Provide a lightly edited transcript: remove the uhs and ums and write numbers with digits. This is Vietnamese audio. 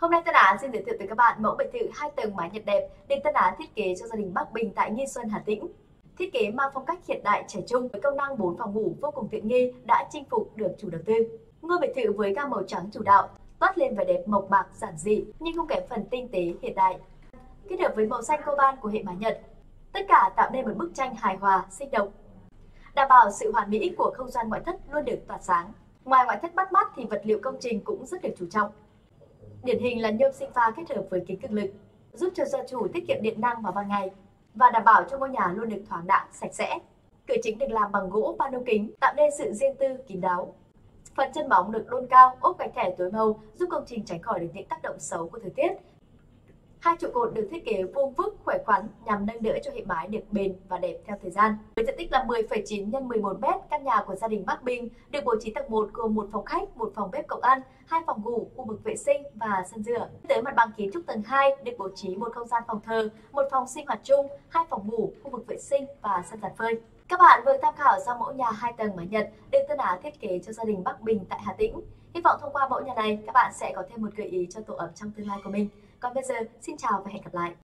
Hôm nay Tân Á xin giới thiệu tới các bạn mẫu biệt thự 2 tầng mái Nhật đẹp được Tân Á thiết kế cho gia đình Bắc Bình tại Nghi Xuân, Hà Tĩnh. Thiết kế mang phong cách hiện đại trẻ trung với công năng 4 phòng ngủ vô cùng tiện nghi đã chinh phục được chủ đầu tư. Ngôi biệt thự với gam màu trắng chủ đạo toát lên vẻ đẹp mộc mạc giản dị nhưng không kém phần tinh tế hiện đại. Kết hợp với màu xanh coban của hệ mái Nhật, tất cả tạo nên một bức tranh hài hòa, sinh động. Đảm bảo sự hoàn mỹ của không gian ngoại thất luôn được tỏa sáng. Ngoài ngoại thất bắt mắt thì vật liệu công trình cũng rất được chú trọng. Điển hình là nhôm sinh pha kết hợp với kính cường lực, giúp cho gia chủ tiết kiệm điện năng vào ban ngày và đảm bảo cho ngôi nhà luôn được thoáng đãng, sạch sẽ. Cửa chính được làm bằng gỗ pano kính, tạo nên sự riêng tư, kín đáo. Phần chân móng được đôn cao, ốp gạch thẻ tối màu, giúp công trình tránh khỏi được những tác động xấu của thời tiết. Hai trụ cột được thiết kế vuông vức, khỏe khoắn nhằm nâng đỡ cho hệ mái được bền và đẹp theo thời gian. Với diện tích là 10,9 x 11 m, căn nhà của gia đình Bắc Bình được bố trí tầng 1 gồm một phòng khách, một phòng bếp cộng ăn, 2 phòng ngủ, khu vực vệ sinh và sân rửa. Tới mặt bằng kiến trúc tầng 2 được bố trí một không gian phòng thờ, một phòng sinh hoạt chung, 2 phòng ngủ, khu vực vệ sinh và sân giặt phơi. Các bạn vừa tham khảo ra mẫu nhà 2 tầng mái Nhật được Tân Á thiết kế cho gia đình Bắc Bình tại Hà Tĩnh. Hy vọng thông qua mẫu nhà này, các bạn sẽ có thêm một gợi ý cho tổ ấm trong tương lai của mình. Còn bây giờ, xin chào và hẹn gặp lại!